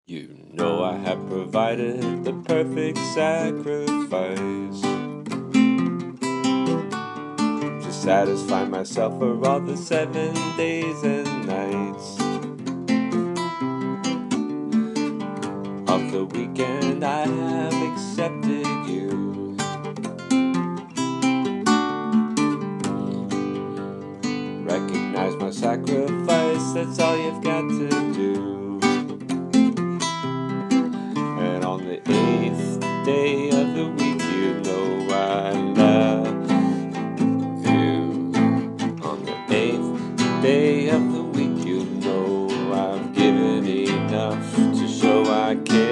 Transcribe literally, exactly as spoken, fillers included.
You know I have provided the perfect sacrifice to satisfy myself for all the seven days and nights of the weekend. I have accepted you. Recognize my sacrifice, that's all you've got to do. And on the eighth day of the week, you know I love you. On the eighth day of the week, you know I've given enough to show I care.